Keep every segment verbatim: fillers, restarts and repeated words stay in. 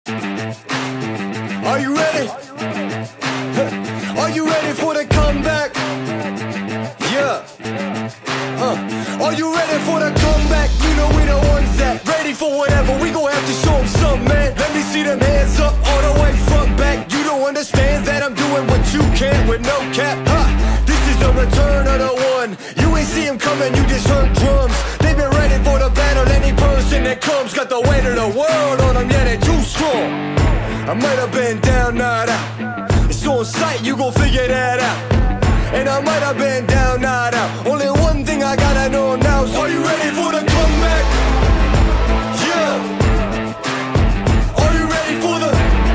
Are you ready? Are you ready for the comeback? Yeah. Uh. Are you ready for the comeback? You know we the ones that ready for whatever. We gon' have to show them something, man. Let me see them hands up all the way front back. You don't understand that I'm doing what you can't with no cap. Huh. This is the return of the one. You ain't see him coming, you just heard drums. They've been ready for the battle. Any person that comes got the weight of the world on them. Yeah, they too strong. I might have been down, not out. It's on sight, you gon' figure that out. And I might have been down, not out. Only one thing I gotta know now is, are you ready for the comeback? Yeah. Are you ready for the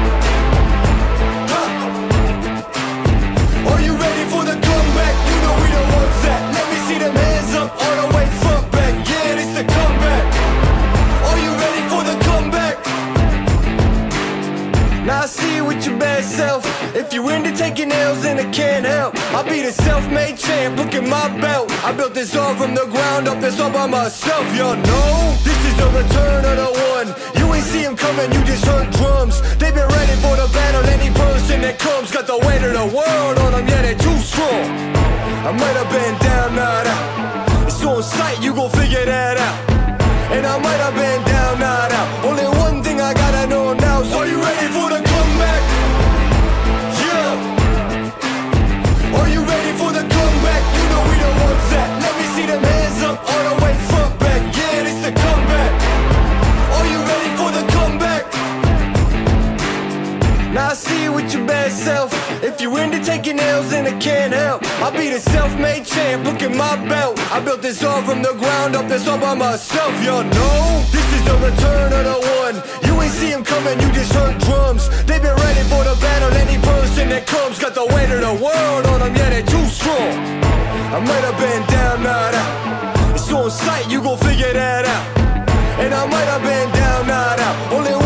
huh? Are you ready for the comeback? You know we the ones that let me see them hands up all the way front back. Yeah, it's the comeback. Are you ready for the comeback? Now I see you with your bad self. If you into taking L's, then I can't help. I'll be the self-made champ, look at my belt. I built this all from the ground up, it's all by myself, y'all know. This is the return of the one. You ain't see him coming, you just heard drums. They've been ready for the battle. Any person that comes got the weight of the world on them. Yeah, they too strong. I might have been down, not out. It's on sight, you gon' figure that out. And I might have been down, not out. Only one thing I gotta know now is, are you ready for the comeback? Yeah. Are you ready for the comeback? You know we the ones that let me see them hands up all the way front back. Yeah, it's the comeback. Are you ready for the comeback? Now I see you with your bad self. If you into taking L's, then I can't help. I'll be the self-made champ, look at my belt. I built this all from the ground up, it's all by myself, y'all know. This is the return of the one. You ain't see him coming, you just heard drums. They've been ready for the battle. Any person that comes got the weight of the world on them. Yeah, they too strong. I might have been down, not out. It's on sight, you gon' figure that out. And I might have been down, not out. Only